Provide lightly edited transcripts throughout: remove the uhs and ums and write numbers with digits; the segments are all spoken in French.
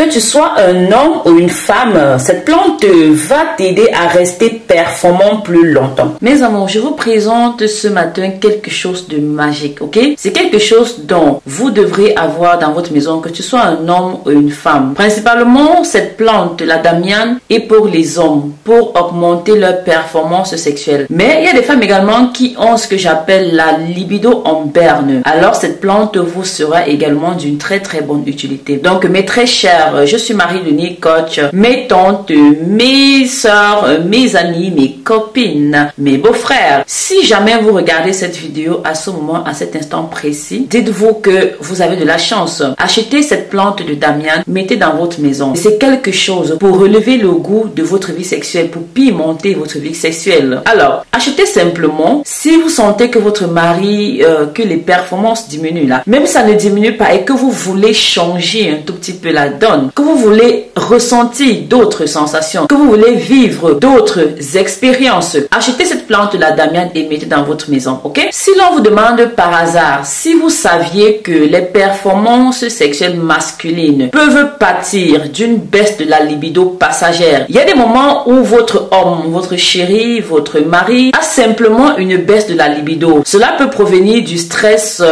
Que tu sois un homme ou une femme, cette plante va t'aider à rester performant plus longtemps. Mes amours, je vous présente ce matin quelque chose de magique, ok? C'est quelque chose dont vous devrez avoir dans votre maison, que tu sois un homme ou une femme. Principalement, cette plante, la damiane, est pour les hommes, pour augmenter leur performance sexuelle. Mais il y a des femmes également qui ont ce que j'appelle la libido en berne. Alors, cette plante vous sera également d'une très bonne utilité. Donc, mes très chers, je suis Marie-Denis, coach, mes tantes, mes soeurs, mes amis, mes copines, mes beaux-frères. Si jamais vous regardez cette vidéo à ce moment, à cet instant précis, dites-vous que vous avez de la chance. Achetez cette plante de damiane, mettez dans votre maison. C'est quelque chose pour relever le goût de votre vie sexuelle, pour pimenter votre vie sexuelle. Alors, achetez simplement. Si vous sentez que votre mari, que les performances diminuent là, même ça ne diminue pas et que vous voulez changer un tout petit peu la donne, que vous voulez ressentir d'autres sensations, que vous voulez vivre d'autres expériences, achetez cette plante de la damiane et mettez dans votre maison, ok? Si l'on vous demande par hasard, si vous saviez que les performances sexuelles masculines peuvent pâtir d'une baisse de la libido passagère, il y a des moments où votre homme, votre chéri, votre mari a simplement une baisse de la libido. Cela peut provenir du stress,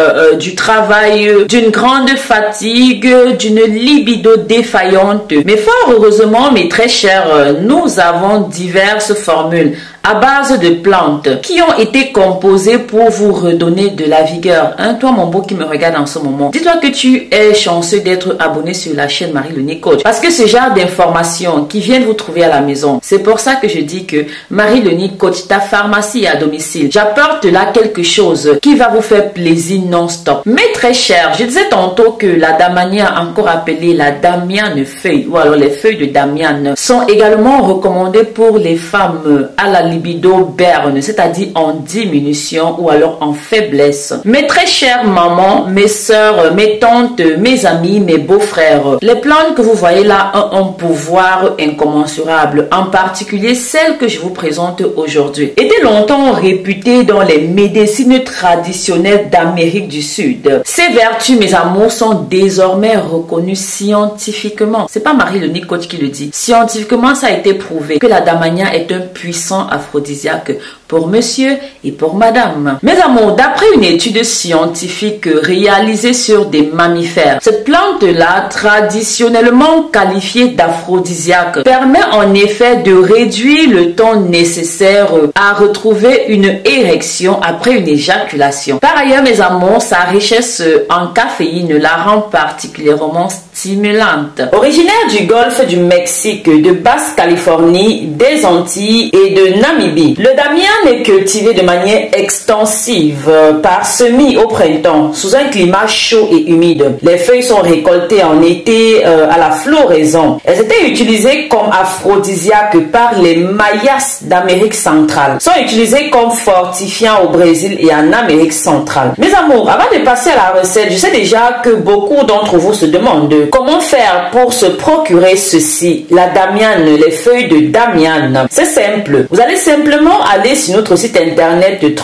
du travail, d'une grande fatigue, d'une libido défaillante. Mais fort heureusement, mes très chers, nous avons diverses formules à base de plantes qui ont été composées pour vous redonner de la vigueur. Hein, toi mon beau qui me regarde en ce moment, dis-toi que tu es chanceux d'être abonné sur la chaîne Marie-Denis Coach, parce que ce genre d'informations qui viennent vous trouver à la maison, c'est pour ça que je dis que Marie-Denis Coach, ta pharmacie à domicile, j'apporte là quelque chose qui va vous faire plaisir non-stop. Mais très cher, je disais tantôt que la damania, encore appelée la damiane feuille, ou alors les feuilles de damiane, sont également recommandées pour les femmes à la libido berne, c'est-à-dire en diminution ou alors en faiblesse. Mes très chères mamans, mes soeurs, mes tantes, mes amis, mes beaux-frères, les plantes que vous voyez là ont un pouvoir incommensurable, en particulier celles que je vous présente aujourd'hui. Étaient longtemps réputées dans les médecines traditionnelles d'Amérique du Sud. Ces vertus, mes amours, sont désormais reconnues scientifiquement. C'est pas Marie-Denis Coach qui le dit. Scientifiquement, ça a été prouvé que la damania est un puissant aphrodisiaque pour monsieur et pour madame. Mes amours, d'après une étude scientifique réalisée sur des mammifères, cette plante-là, traditionnellement qualifiée d'aphrodisiaque, permet en effet de réduire le temps nécessaire à retrouver une érection après une éjaculation. Par ailleurs, mes amours, sa richesse en caféine la rend particulièrement stimulante. Originaire du golfe du Mexique, de Basse-Californie, des Antilles et de Namibie, le damiane est cultivé de manière extensive par semis au printemps sous un climat chaud et humide. Les feuilles sont récoltées en été à la floraison. Elles étaient utilisées comme aphrodisiaques par les Mayas d'Amérique centrale. Sont utilisées comme fortifiants au Brésil et en Amérique centrale. Mes amours, avant de passer à la recette, je sais déjà que beaucoup d'entre vous se demandent comment faire pour se procurer ceci, la damiane, les feuilles de damiane. C'est simple. Vous allez simplement aller sur notre site internet de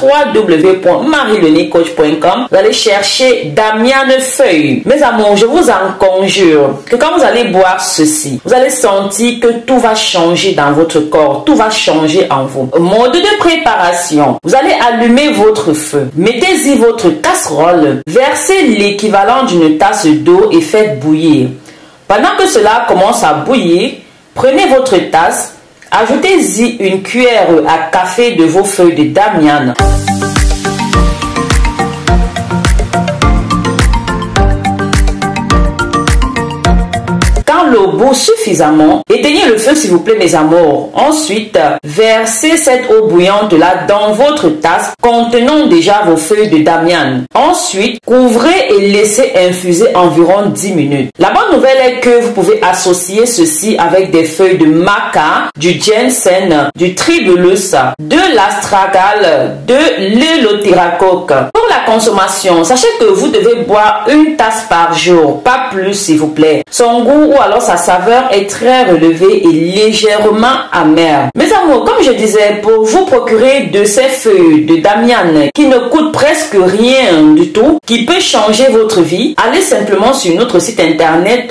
www.marielenicoach.com. Vous allez chercher damiane feuille. Mes amours, je vous en conjure que quand vous allez boire ceci, vous allez sentir que tout va changer dans votre corps, tout va changer en vous. Mode de préparation. Vous allez allumer votre feu. Mettez-y votre casserole. Versez l'équivalent d'une tasse d'eau et faites bouillir. Pendant que cela commence à bouillir, prenez votre tasse, ajoutez-y une cuillère à café de vos feuilles de damiane. L'eau bout suffisamment, éteignez le feu s'il vous plaît mes amours. Ensuite, versez cette eau bouillante là dans votre tasse contenant déjà vos feuilles de damiane. Ensuite, couvrez et laissez infuser environ 10 minutes. La bonne nouvelle est que vous pouvez associer ceci avec des feuilles de maca, du ginseng, du tribulus, de l'astragal, de l'éleutéracoque. Pour la consommation, sachez que vous devez boire une tasse par jour, pas plus s'il vous plaît. Son goût ou alors sa saveur est très relevée et légèrement amère. Mes amours, comme je disais, pour vous procurer de ces feuilles de damiane qui ne coûtent presque rien du tout, qui peut changer votre vie, allez simplement sur notre site internet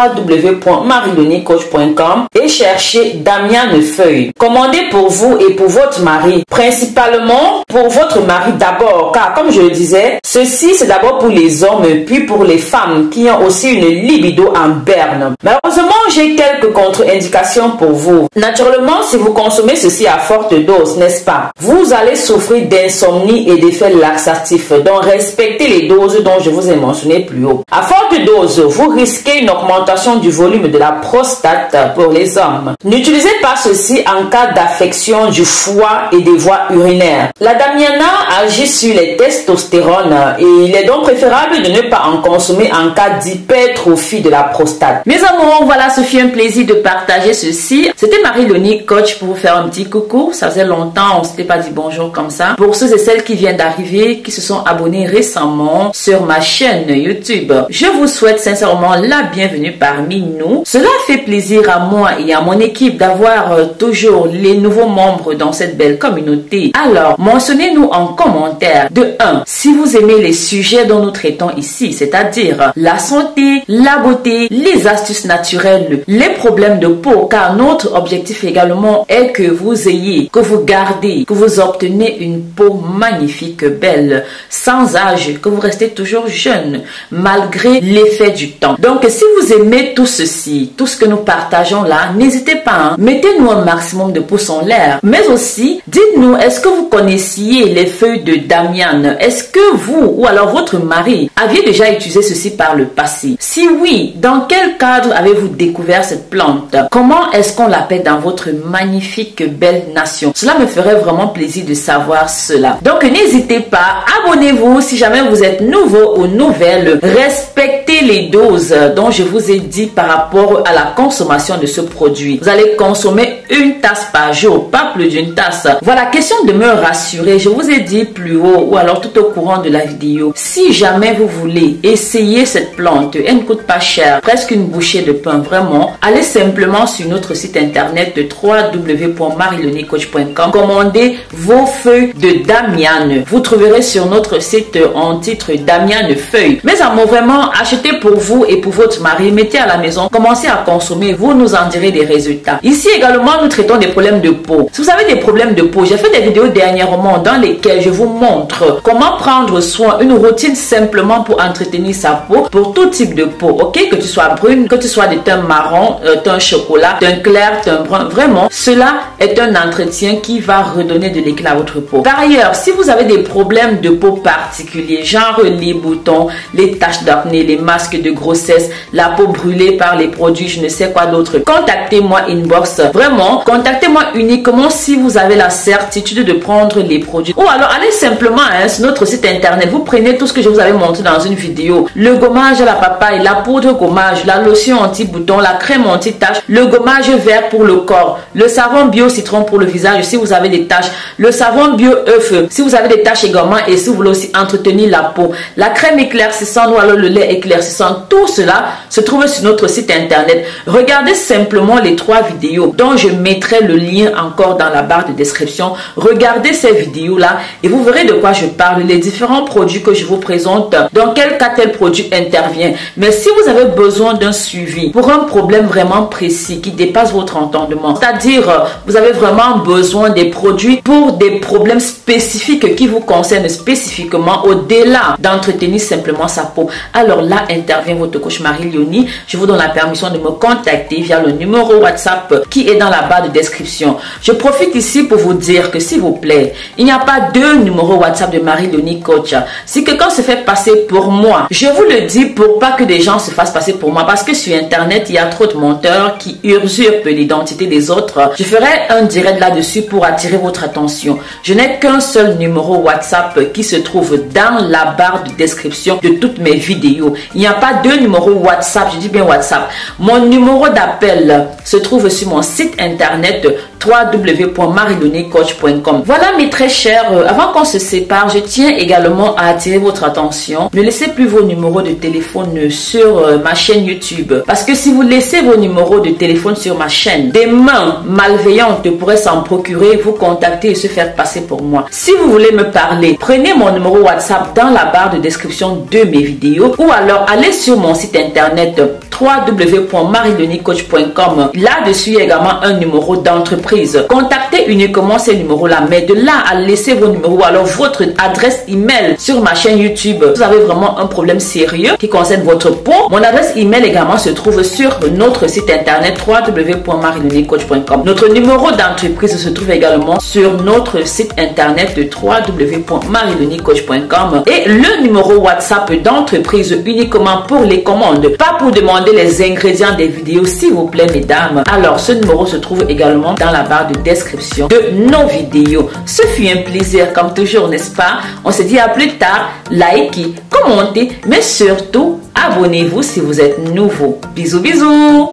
www.marilonicoach.com et cherchez damiane feuille. Commandez pour vous et pour votre mari, principalement pour votre mari d'abord, car comme je le disais, ceci c'est d'abord pour les hommes puis pour les femmes qui ont aussi une libido en berne. Malheureusement, j'ai quelques contre-indications pour vous. Naturellement, si vous consommez ceci à forte dose, n'est-ce pas, vous allez souffrir d'insomnie et d'effets laxatifs. Donc respectez les doses dont je vous ai mentionné plus haut. À forte dose, vous risquez une augmentation du volume de la prostate pour les hommes. N'utilisez pas ceci en cas d'affection du foie et des voies urinaires. La damiana agit sur les testostérones et il est donc préférable de ne pas en consommer en cas d'hypertrophie de la prostate. Mes amours, voilà, ce fut un plaisir de partager ceci. C'était Marie-Loni Coach pour vous faire un petit coucou. Ça faisait longtemps, on s'était pas dit bonjour comme ça. Pour ceux et celles qui viennent d'arriver, qui se sont abonnés récemment sur ma chaîne YouTube, je vous souhaite sincèrement la bienvenue parmi nous. Cela fait plaisir à moi et à mon équipe d'avoir toujours les nouveaux membres dans cette belle communauté. Alors, mentionnez-nous en commentaire de 1, si vous aimez les sujets dont nous traitons ici, c'est-à-dire la santé, la beauté, les astuces naturelles, les problèmes de peau, car notre objectif également est que vous ayez, que vous gardez, que vous obtenez une peau magnifique, belle, sans âge, que vous restez toujours jeune, malgré l'effet du temps. Donc, si vous aimez tout ceci, tout ce que nous partageons là, n'hésitez pas, hein, mettez-nous un maximum de pouces en l'air, mais aussi, dites-nous, est-ce que vous connaissiez les feuilles de damiane? Est-ce que vous, ou alors votre mari, aviez déjà utilisé ceci par le passé? Si oui, dans quel cadre avez-vous découvert cette plante? Comment est-ce qu'on l'appelle dans votre magnifique belle nation? Cela me ferait vraiment plaisir de savoir cela. Donc n'hésitez pas, abonnez-vous si jamais vous êtes nouveau ou nouvelle. Respectez les doses dont je vous ai dit par rapport à la consommation de ce produit. Vous allez consommer une tasse par jour, pas plus d'une tasse. Voilà, question de me rassurer, je vous ai dit plus haut ou alors tout au courant de la vidéo, si jamais vous voulez essayer cette plante, elle ne coûte pas cher, presque une bouchée de pain, vraiment, allez simplement sur notre site internet de www.marilonicoach.com, commandez vos feuilles de damiane. Vous trouverez sur notre site en titre damiane feuille. Mes amours, vraiment, achetez pour vous et pour votre mari, mettez à la maison, commencez à consommer, vous nous en direz des résultats. Ici également, nous traitons des problèmes de peau. Si vous avez des problèmes de peau, j'ai fait des vidéos dernièrement dans lesquelles je vous montre comment prendre soin, une routine simplement pour entretenir sa peau, pour tout type de peau, ok, que tu sois brune, que tu sois de teint marron, teint chocolat, teint clair, teint brun, vraiment, cela est un entretien qui va redonner de l'éclat à votre peau. Par ailleurs, si vous avez des problèmes de peau particuliers, genre les boutons, les taches d'acné, les masques de grossesse, la peau brûlée par les produits, je ne sais quoi d'autre, contactez-moi inbox, vraiment, contactez-moi uniquement si vous avez la certitude de prendre les produits. Ou alors, allez simplement sur notre site internet, vous prenez tout ce que je vous avais montré dans une vidéo, le gommage à la papaye, la poudre gommage, la lotion anti-bouton, la crème anti-tache, le gommage vert pour le corps, le savon bio citron pour le visage si vous avez des taches, le savon bio œuf si vous avez des taches également et si vous voulez aussi entretenir la peau, la crème éclaircissante ou alors le lait éclaircissant, tout cela se trouve sur notre site internet. Regardez simplement les 3 vidéos dont je mettrai le lien encore dans la barre de description. Regardez ces vidéos là et vous verrez de quoi je parle, les différents produits que je vous présente, dans quel cas tel produit intervient. Mais si vous avez besoin d'un suivi pour un problème vraiment précis qui dépasse votre entendement, c'est-à-dire vous avez vraiment besoin des produits pour des problèmes spécifiques qui vous concernent spécifiquement au-delà d'entretenir simplement sa peau, alors là intervient votre coach Marie-Loni. Je vous donne la permission de me contacter via le numéro WhatsApp qui est dans la barre de description. Je profite ici pour vous dire que s'il vous plaît, il n'y a pas 2 numéros WhatsApp de Marie-Loni Coach. Si quelqu'un se fait passer pour moi, je vous le dis pour pas que des gens se fassent passer pour moi, parce que sur internet il y a trop de menteurs qui usurpent l'identité des autres. Je ferai un direct là-dessus pour attirer votre attention. Je n'ai qu'un seul numéro WhatsApp qui se trouve dans la barre de description de toutes mes vidéos. Il n'y a pas 2 numéros WhatsApp, je dis bien WhatsApp. Mon numéro d'appel se trouve sur mon site internet www.marilonicoach.com. Voilà mes très chers, avant qu'on se sépare, je tiens également à attirer votre attention. Ne laissez plus vos numéros de téléphone sur ma chaîne YouTube. Parce que si vous laissez vos numéros de téléphone sur ma chaîne, des mains malveillantes pourraient s'en procurer, vous contacter et se faire passer pour moi. Si vous voulez me parler, prenez mon numéro WhatsApp dans la barre de description de mes vidéos ou alors allez sur mon site internet www.marielenicoach.com. Là-dessus, il y a également un numéro d'entreprise. Contactez uniquement ces numéros-là, mais de là à laisser vos numéros ou alors votre adresse email sur ma chaîne YouTube, vous avez vraiment un problème sérieux qui concerne votre peau. Mon adresse email également se trouve sur notre site internet www.marielenicoach.com. Notre numéro d'entreprise se trouve également sur notre site internet de www.marielenicoach.com et le numéro WhatsApp d'entreprise uniquement pour les commandes, pas pour demander les ingrédients des vidéos, s'il vous plaît mesdames. Alors ce numéro se trouve également dans la barre de description de nos vidéos. Ce fut un plaisir comme toujours, n'est-ce pas? On se dit à plus tard. Likez, commentez, mais surtout abonnez-vous si vous êtes nouveau. Bisous bisous.